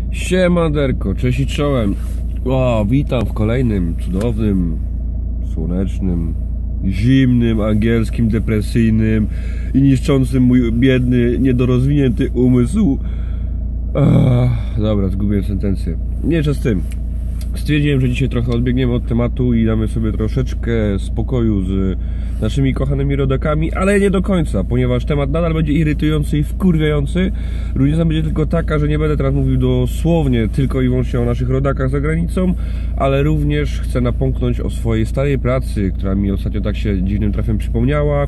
Siemanderko, cześć i czołem. Witam w kolejnym cudownym, słonecznym, zimnym, angielskim, depresyjnym i niszczącym mój biedny, niedorozwinięty umysł. Dobra, zgubiłem sentencję. Mniejsza z tym. Stwierdziłem, że dzisiaj trochę odbiegniemy od tematu i damy sobie troszeczkę spokoju z naszymi kochanymi rodakami, ale nie do końca, ponieważ temat nadal będzie irytujący i wkurwiający. Różnica będzie tylko taka, że nie będę teraz mówił dosłownie tylko i wyłącznie o naszych rodakach za granicą, ale również chcę napomknąć o swojej starej pracy, która mi ostatnio tak się dziwnym trafem przypomniała.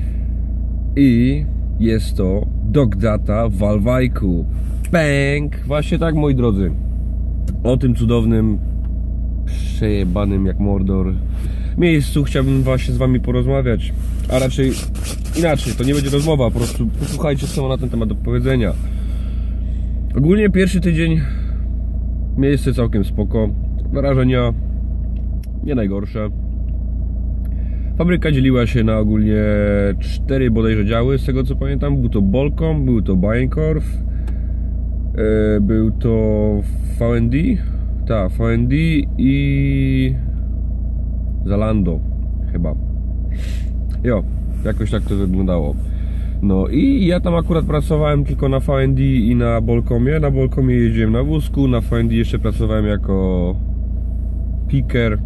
I jest to Dogdata w Wałbrzych. Bang! Właśnie tak, moi drodzy. O tym cudownym, przejebanym jak Mordor miejscu chciałbym właśnie z wami porozmawiać. A raczej inaczej, to nie będzie rozmowa, po prostu posłuchajcie, co mam na ten temat do powiedzenia. Ogólnie pierwszy tydzień, miejsce całkiem spoko, wrażenia nie najgorsze. Fabryka dzieliła się na ogólnie 4 bodajże działy, z tego co pamiętam. Był to Bolkom, był to Bijenkorf, był to VND, tak, VND i Zalando chyba. Jakoś tak to wyglądało. No i ja tam akurat pracowałem tylko na VND i na Bolkomie. Na Bolkomie jeździłem na wózku, na VND jeszcze pracowałem jako picker,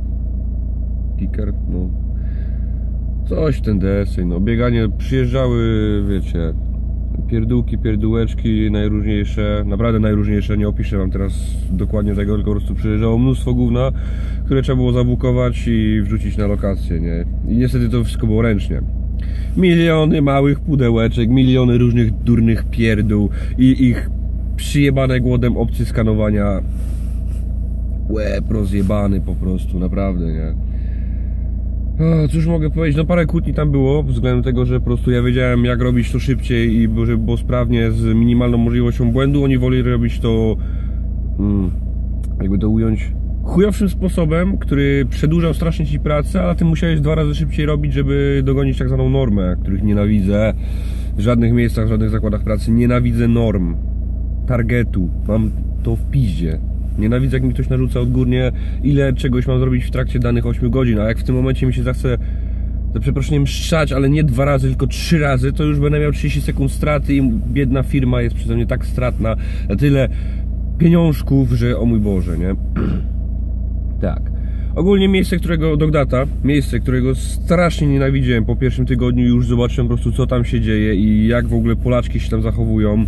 no coś ten desy, no bieganie, przyjeżdżały, wiecie, pierdółki, pierdółeczki najróżniejsze, naprawdę najróżniejsze, nie opiszę wam teraz dokładnie tego, tylko po prostu przyjeżdżało mnóstwo gówna, które trzeba było zabukować i wrzucić na lokację, nie? I niestety to wszystko było ręcznie. Miliony małych pudełeczek, miliony różnych durnych pierdół i ich przyjebane głodem opcje skanowania. Łeb rozjebany po prostu, naprawdę, nie? Cóż mogę powiedzieć, no parę kłótni tam było, względem tego, że po prostu ja wiedziałem, jak robić to szybciej i żeby było sprawnie, z minimalną możliwością błędu. Oni woli robić to, jakby to ująć, chujowszym sposobem, który przedłużał strasznie ci pracę, ale ty musiałeś 2 razy szybciej robić, żeby dogonić tak zwaną normę, których nienawidzę w żadnych miejscach, w żadnych zakładach pracy. Nienawidzę norm, targetu, mam to w piździe. Nienawidzę, jak mi ktoś narzuca odgórnie, ile czegoś mam zrobić w trakcie danych 8 godzin, a jak w tym momencie mi się zachce, za przeproszeniem, mszczać, ale nie 2 razy, tylko 3 razy, to już będę miał 30 sekund straty i biedna firma jest przeze mnie tak stratna, na tyle pieniążków, że o mój Boże, nie? Tak. Ogólnie miejsce, którego strasznie nienawidziłem po pierwszym tygodniu, już zobaczyłem po prostu, co tam się dzieje i jak w ogóle Polaczki się tam zachowują.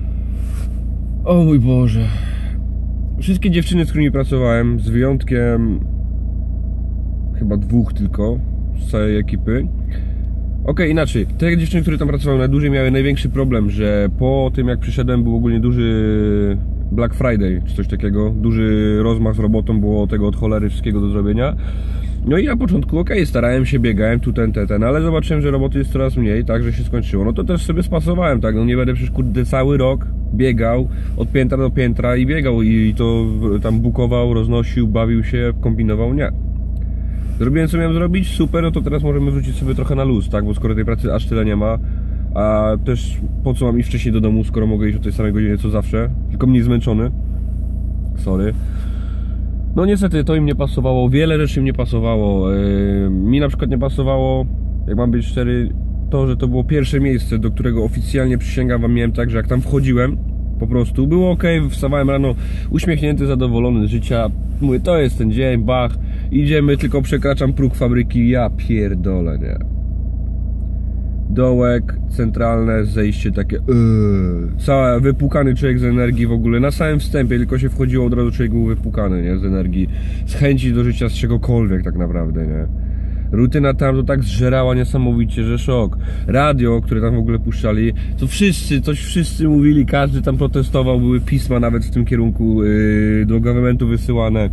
O mój Boże. Wszystkie dziewczyny, z którymi pracowałem, z wyjątkiem chyba 2 tylko z całej ekipy. Inaczej, te dziewczyny, które tam pracowały najdłużej, miały największy problem, że po tym jak przyszedłem, był ogólnie duży Black Friday czy coś takiego, duży rozmach z robotą, było tego od cholery wszystkiego do zrobienia. No i na początku starałem się, biegałem tu ten, ale zobaczyłem, że roboty jest coraz mniej, tak, że się skończyło. No to też sobie spasowałem, tak, no nie będę przecież kurde cały rok biegał od piętra do piętra i biegał i to tam bukował, roznosił, bawił się, kombinował, nie. Zrobiłem, co miałem zrobić, super, no to teraz możemy wrzucić sobie trochę na luz, tak, bo skoro tej pracy aż tyle nie ma, a też po co mam iść wcześniej do domu, skoro mogę iść o tej samej godzinie co zawsze, tylko mniej zmęczony, sorry. No niestety to im nie pasowało, wiele rzeczy im nie pasowało. Mi na przykład nie pasowało, jak mam być szczery, to, że to było pierwsze miejsce, do którego oficjalnie, przysięgam wam, miałem tak, że jak tam wchodziłem, po prostu było ok, wstawałem rano uśmiechnięty, zadowolony z życia, mówię, to jest ten dzień, bach, idziemy, tylko przekraczam próg fabryki, ja pierdolę, nie? Dołek, centralne zejście takie, cały wypłukany człowiek z energii w ogóle, na samym wstępie, tylko się wchodziło, od razu człowiek był wypłukany, nie, z energii, z chęci do życia, z czegokolwiek tak naprawdę, nie. Rutyna tam to tak zżerała niesamowicie, że szok. Radio, które tam w ogóle puszczali, to wszyscy mówili, każdy tam protestował, były pisma nawet w tym kierunku do governmentu wysyłane.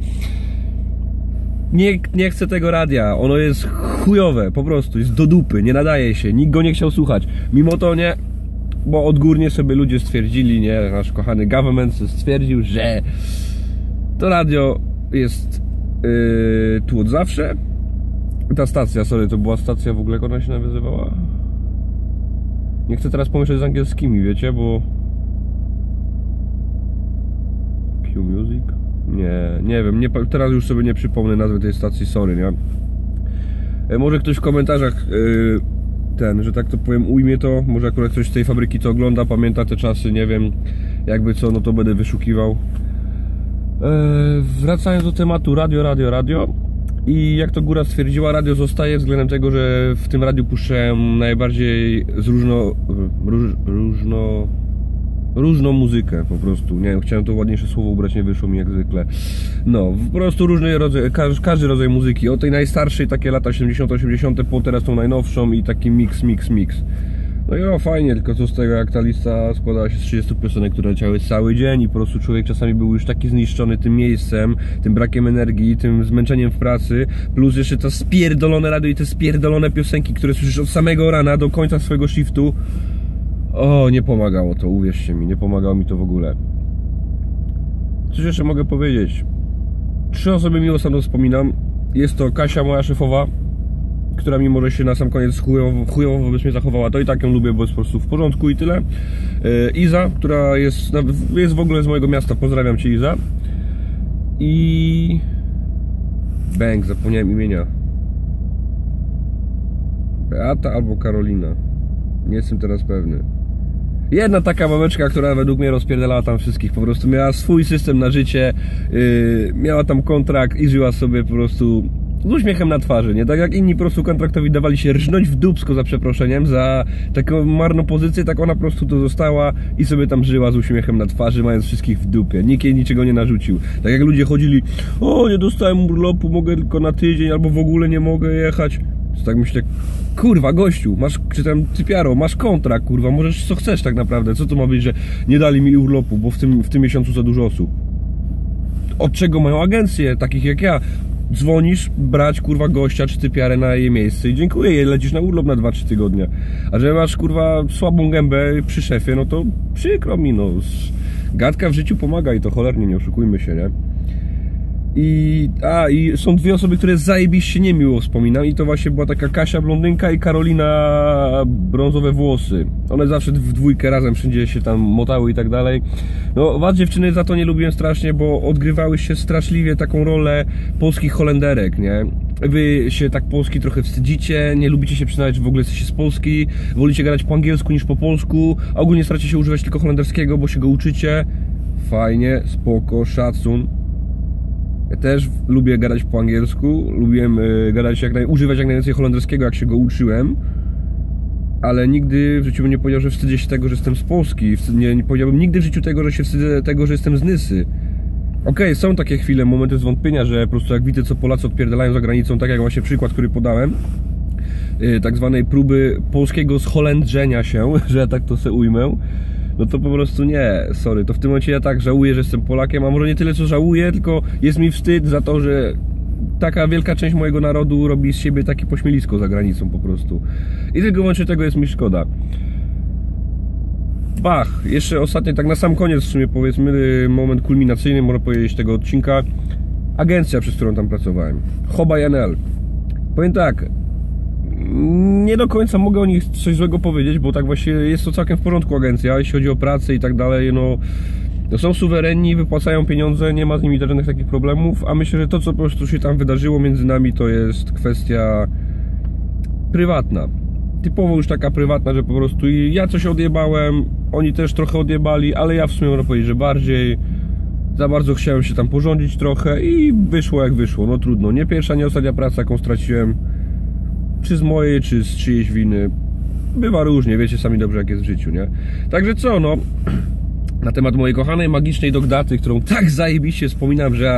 Nie chcę tego radia, ono jest chujowe, po prostu, jest do dupy, nie nadaje się, nikt go nie chciał słuchać. Mimo to nie, bo odgórnie sobie ludzie stwierdzili, nie, nasz kochany government stwierdził, że to radio jest tu od zawsze. Ta stacja, sorry, to była stacja w ogóle, jak ona się nazywała? Nie chcę teraz pomieszać z angielskimi, wiecie, bo Nie wiem, teraz już sobie nie przypomnę nazwy tej stacji, sorry, nie? Może ktoś w komentarzach że tak to powiem, ujmie to, może akurat ktoś z tej fabryki to ogląda, pamięta te czasy, nie wiem, jakby co, no to będę wyszukiwał. Wracając do tematu radio. I jak to góra stwierdziła, radio zostaje względem tego, że w tym radiu puszczają najbardziej różną muzykę po prostu. Nie wiem, chciałem to ładniejsze słowo ubrać, nie wyszło mi jak zwykle. No, po prostu różny rodzaj, każdy rodzaj muzyki. Od tej najstarszej, takie lata 70, 80, po teraz tą najnowszą i taki mix. No i fajnie, tylko co z tego, jak ta lista składała się z 30 piosenek, które leciały cały dzień i po prostu człowiek czasami był już taki zniszczony tym miejscem, tym brakiem energii, tym zmęczeniem w pracy, plus jeszcze to spierdolone radio i te spierdolone piosenki, które słyszysz od samego rana do końca swojego shiftu. Nie pomagało to, uwierzcie mi, nie pomagało mi to w ogóle. Coś jeszcze mogę powiedzieć. 3 osoby miło sam wspominam. Jest to Kasia, moja szefowa, która mimo, że się na sam koniec chujowo wobec mnie zachowała, to i tak ją lubię, bo jest po prostu w porządku i tyle. Iza, która jest w ogóle z mojego miasta, pozdrawiam Cię, Iza. I... zapomniałem imienia. Beata albo Karolina. Nie jestem teraz pewny. Jedna taka mameczka, która według mnie rozpierdalała tam wszystkich, po prostu miała swój system na życie, miała tam kontrakt i żyła sobie po prostu z uśmiechem na twarzy, nie? Tak jak inni po prostu kontraktowi dawali się rżnąć w dupsko, za przeproszeniem, za taką marną pozycję, tak ona po prostu to została i sobie tam żyła z uśmiechem na twarzy, mając wszystkich w dupie. Nikt jej niczego nie narzucił. Tak jak ludzie chodzili, nie dostałem urlopu, mogę tylko na tydzień, albo w ogóle nie mogę jechać. To tak myślę, kurwa gościu, czy tam typiaro, masz kontrakt, kurwa, możesz co chcesz tak naprawdę. Co to ma być, że nie dali mi urlopu, bo w tym miesiącu za dużo osób. Od czego mają agencje, takich jak ja? Dzwonisz, brać kurwa gościa czy typiarę na jej miejsce i dziękuję, lecisz na urlop na 2-3 tygodnie. A że masz kurwa słabą gębę przy szefie, no to przykro mi, no. Gadka w życiu pomaga i to cholernie, nie oszukujmy się, nie? I są 2 osoby, które zajebiście niemiło wspominam i to właśnie była taka Kasia blondynka i Karolina brązowe włosy. One zawsze w dwójkę razem wszędzie się tam motały i tak dalej. No was dziewczyny za to nie lubiłem strasznie, bo odgrywały się straszliwie taką rolę polskich Holenderek, nie? Wy się tak Polski trochę wstydzicie, nie lubicie się przyznać, że w ogóle jesteście z Polski, wolicie gadać po angielsku niż po polsku, a ogólnie staracie się używać tylko holenderskiego, bo się go uczycie. Fajnie, spoko, szacun. Ja też lubię gadać po angielsku, lubiłem gadać używać jak najwięcej holenderskiego, jak się go uczyłem, ale nigdy w życiu bym nie powiedział, że wstydzę się tego, że jestem z Polski, nie powiedziałbym nigdy w życiu tego, że się wstydzę tego, że jestem z Nysy. Okej, są takie chwile, momenty zwątpienia, że po prostu jak widzę, co Polacy odpierdalają za granicą, tak jak właśnie przykład, który podałem, tak zwanej próby polskiego zholendrzenia się, że ja tak to se ujmę, no to po prostu nie, sorry, to w tym momencie ja tak żałuję, że jestem Polakiem, a może nie tyle co żałuję, tylko jest mi wstyd za to, że taka wielka część mojego narodu robi z siebie takie pośmielisko za granicą po prostu. I tylko wyłącznie tego jest mi szkoda. Jeszcze ostatnie, tak na sam koniec w sumie powiedzmy, moment kulminacyjny, można powiedzieć, tego odcinka. Agencja, przez którą tam pracowałem, Hoba&L. Powiem tak, nie do końca mogę o nich coś złego powiedzieć, bo tak właśnie jest to całkiem w porządku agencja, jeśli chodzi o pracę i tak dalej, no są suwerenni, wypłacają pieniądze, nie ma z nimi żadnych takich problemów, a myślę, że to, co po prostu się tam wydarzyło między nami, to jest kwestia prywatna. Typowo już taka prywatna, że po prostu ja coś odjebałem, oni też trochę odjebali, ale ja w sumie można powiedzieć, że bardziej. Za bardzo chciałem się tam porządzić trochę i wyszło jak wyszło, no trudno. Nie pierwsza, nie ostatnia praca, jaką straciłem, czy z mojej, czy z czyjejś winy. Bywa różnie, wiecie sami dobrze, jak jest w życiu, nie? Także co, no, na temat mojej kochanej, magicznej Dogdaty, którą tak zajebiście wspominam, że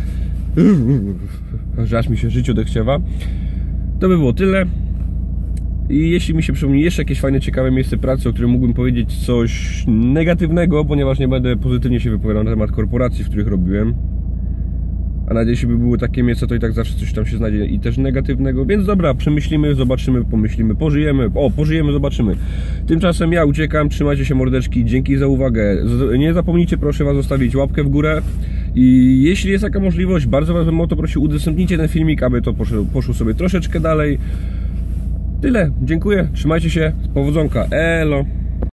aż mi się życie odechciewa. To by było tyle. I jeśli mi się przypomni jeszcze jakieś fajne, ciekawe miejsce pracy, o którym mógłbym powiedzieć coś negatywnego, ponieważ nie będę pozytywnie się wypowiadał na temat korporacji, w których robiłem, a nawet jeśli by były takie miejsca, to i tak zawsze coś tam się znajdzie i też negatywnego, więc dobra, przemyślimy, zobaczymy, pomyślimy, pożyjemy, zobaczymy. Tymczasem ja uciekam, trzymajcie się mordeczki, dzięki za uwagę, nie zapomnijcie proszę was zostawić łapkę w górę i jeśli jest taka możliwość, bardzo was bym o to prosił, udostępnijcie ten filmik, aby to poszło sobie troszeczkę dalej. Tyle, dziękuję, trzymajcie się, powodzonka, elo.